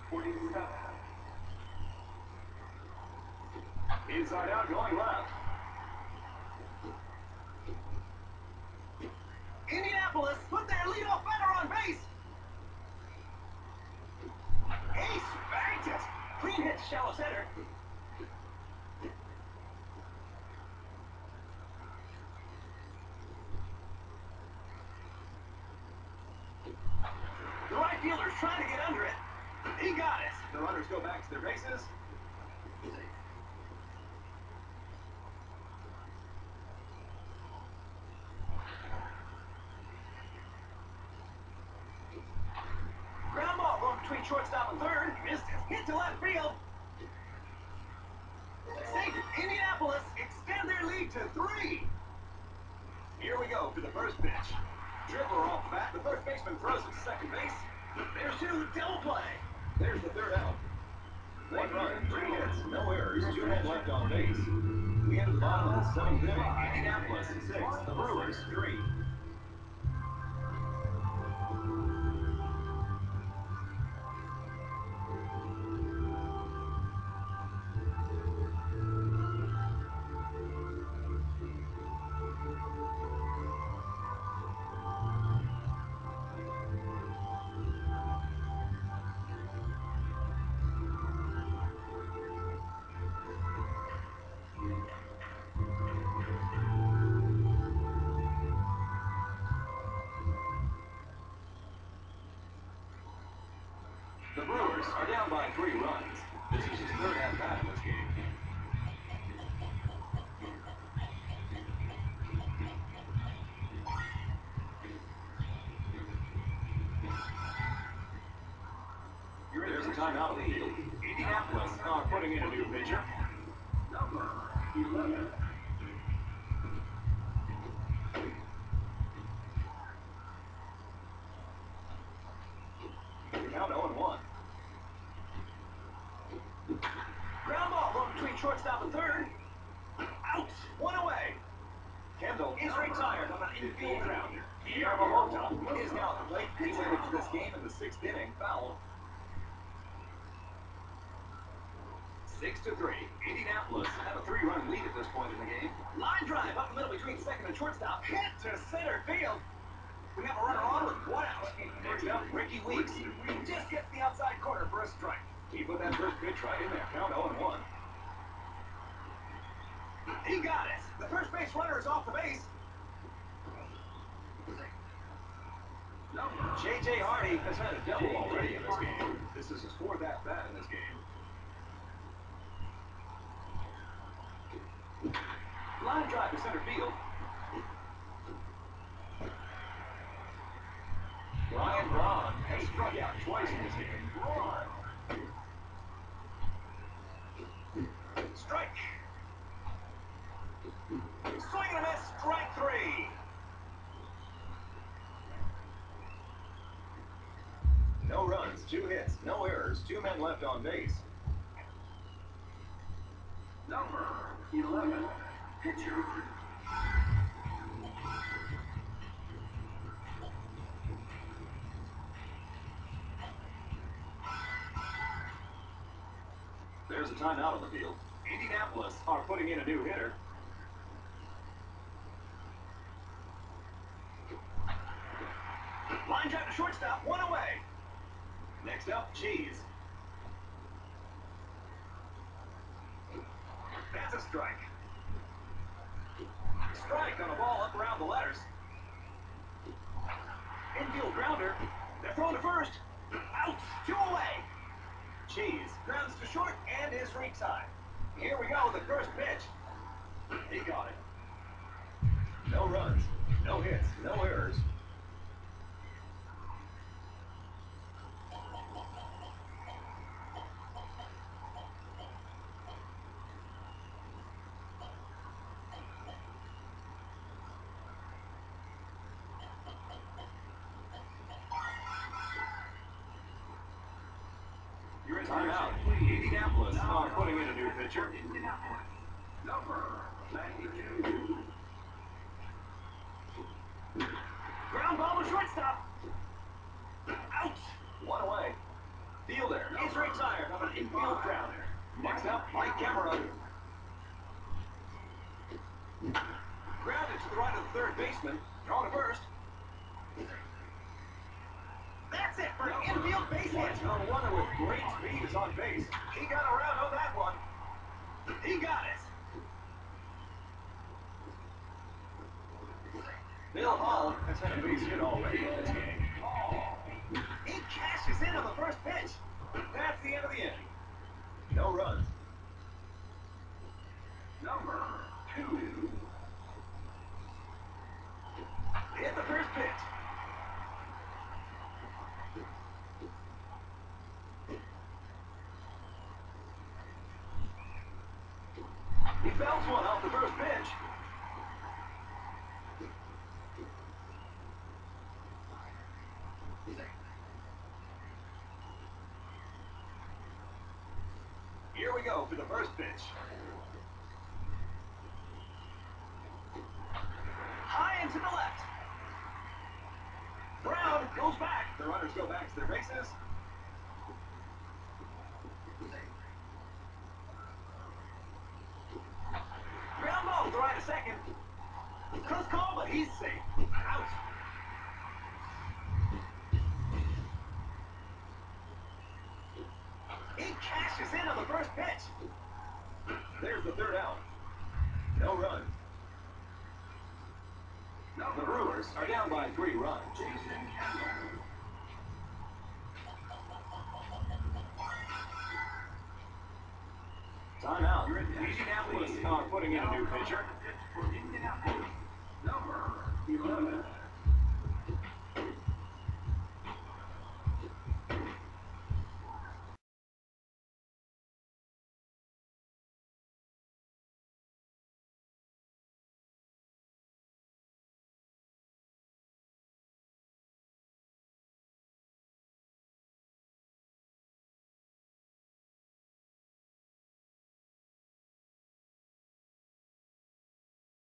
47. Inside out, going left. Indianapolis put their leadoff batter on base. Ace banked it. Clean hit, shallow center. The right fielder's trying to get under it. He got it. The runners go back to their bases. Ground ball going between shortstop and third. Missed it. Hit to left field. Safe. Indianapolis extend their lead to 3. Here we go for the first pitch. Dribbler off the bat. The first baseman throws it to second base. There's 2. Double play. There's the third out. 1 run, 3 hits, no errors, 2 men left on base. We enter the bottom of the 7th inning. Indianapolis 6, the Brewers 3. The Brewers are down by 3 runs. This is his third at-bat in this game. There's a timeout on the field. Indianapolis are putting in a new pitcher. Number 11. Count 0-1. Ground ball going between shortstop and third. Out. 1 away. Kendall Is retired on an infield grounder. Yamamoto is now at the plate. He went into this game in the 6th inning, fouled. 6-3. Indianapolis have a 3-run lead at this point in the game. Line drive up the middle between second and shortstop. Hit to center field. We have a runner on with 1 out. Next up, Ricky Weeks. He just gets the outside corner for a strike. He put that first pitch right in there. Count 0-1. He got it. The first base runner is off the base. J.J. Hardy has had a double already in this game. This is his 4th at-bat in this game. Line drive to center field. Ryan Braun has struck out twice in this game. Strike. Swing and a miss. Strike 3. No runs, 2 hits, no errors, 2 men left on base. Number 11. Pitcher. There's a timeout on the field. Indianapolis are putting in a new hitter. Line drive to shortstop. 1 away. Next up, Cheese. That's a strike. Strike on a ball up around the letters. Infield grounder. They're thrown to first. Out. 2 away. Cheese. Grounds to short and is retied. Here we go, the first pitch. He got it. No runs, no hits, no errors. Timeout. Indianapolis are putting in a new pitcher. Number 92. Ground ball to shortstop. Out. 1 away. Fielder He's retired on an infield grounder. Next up, Mike Cameron. Grounded to the right of the third baseman. Draw to first. That's it for an infield base hit. A runner with great speed is on base. He got around on that one. He got it. Bill Hall has had a base hit already in this game. He cashes in on the first pitch. That's the end of the inning. No runs. Number 2. Hit the first pitch. He fouls one off the first pitch. Here we go for the first pitch. High and to the left. Brown goes back. The runners go back to their bases. Ground ball to the right of second. Close call, but he's safe. Out. He cashes in on the first pitch. There's the third out. No runs. The Brewers are down by 3 runs. Jason Kendall. Timeout. Indianapolis are putting in a new pitcher.